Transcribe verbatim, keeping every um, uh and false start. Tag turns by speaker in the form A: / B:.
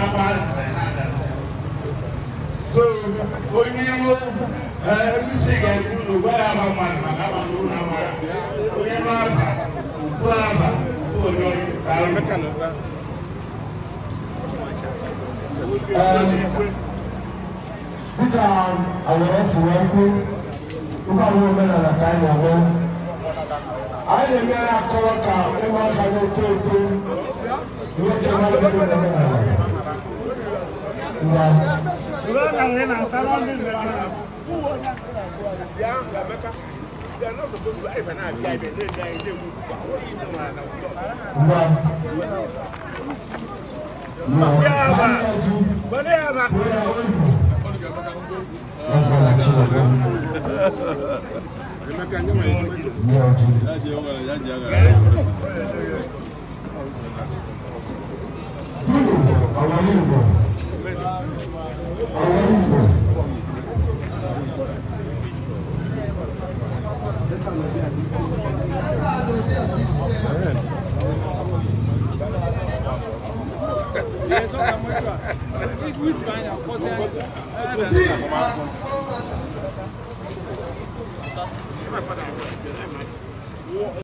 A: So, when you everything I do, where I'm a man, I'm a man, I'm they are not supposed to even have guy they they they would what is the man now yeah but they have